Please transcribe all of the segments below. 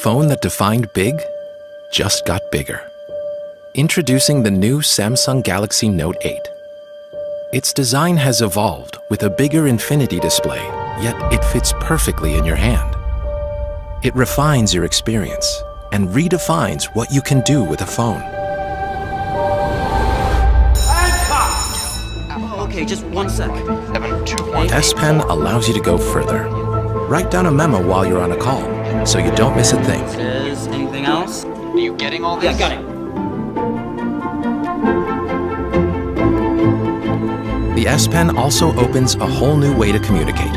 phone that defined big just got bigger. Introducing the new Samsung Galaxy Note 8. Its design has evolved with a bigger infinity display, yet it fits perfectly in your hand. It refines your experience and redefines what you can do with a phone. Okay, just 1 sec. S Pen allows you to go further. Write down a memo while you're on a call, so you don't miss a thing. Is anything else? Are you getting all this? Yeah, got it. The S Pen also opens a whole new way to communicate.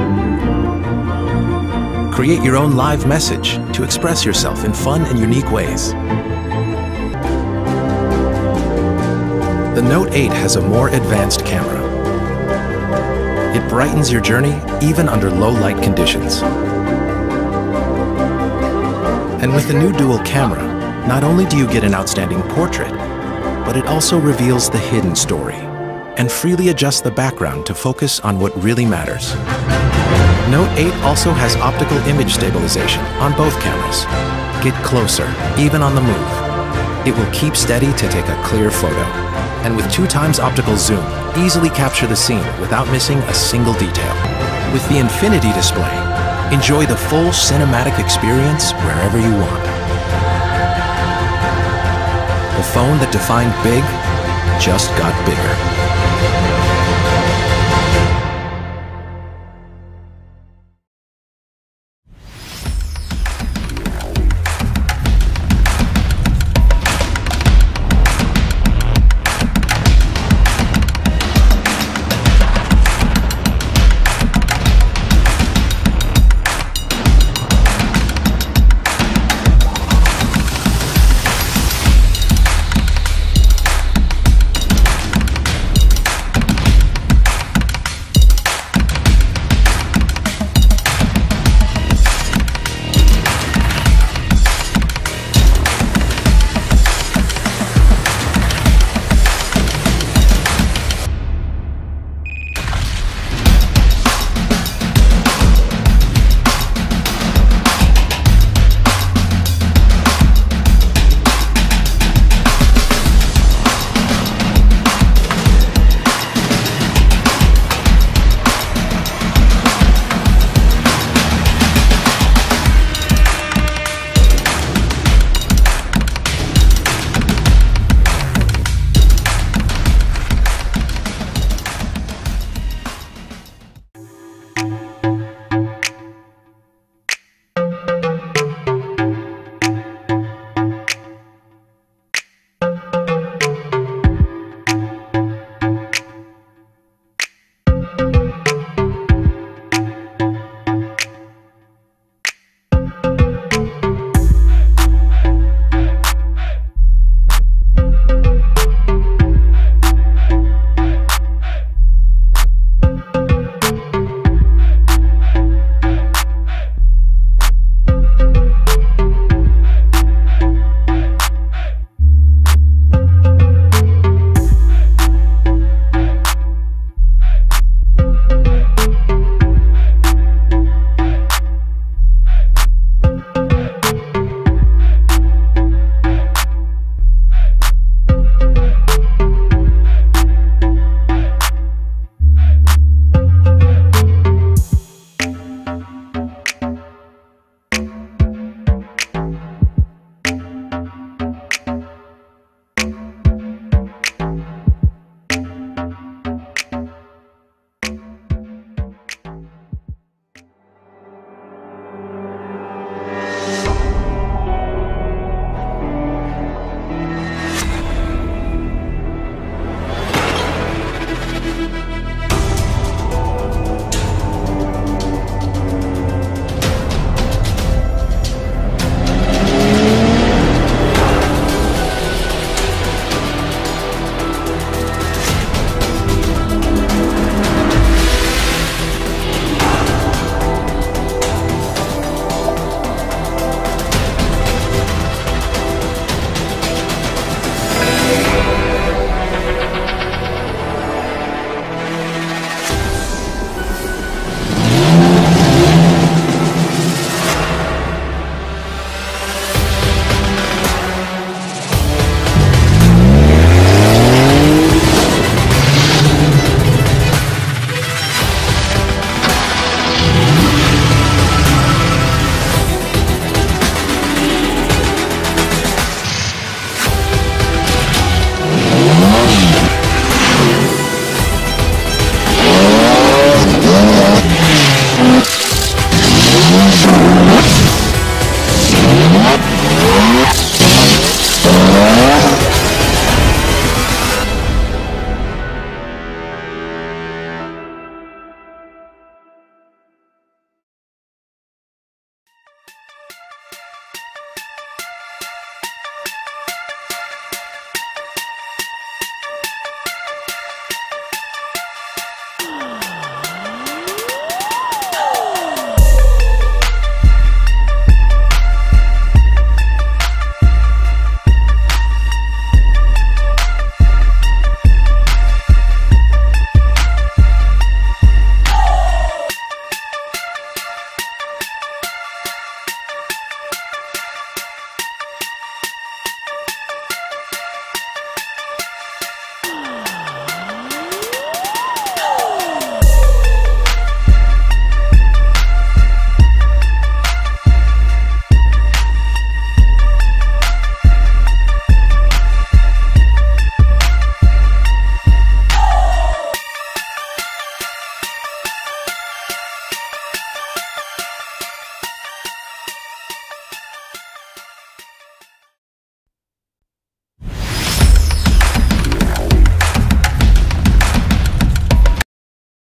Create your own live message to express yourself in fun and unique ways. The Note 8 has a more advanced camera. It brightens your journey even under low light conditions. And with the new dual camera, not only do you get an outstanding portrait, but it also reveals the hidden story and freely adjusts the background to focus on what really matters. Note 8 also has optical image stabilization on both cameras. Get closer, even on the move. It will keep steady to take a clear photo. And with 2x optical zoom, easily capture the scene without missing a single detail. With the infinity display, enjoy the full cinematic experience wherever you want. The phone that defined big just got bigger.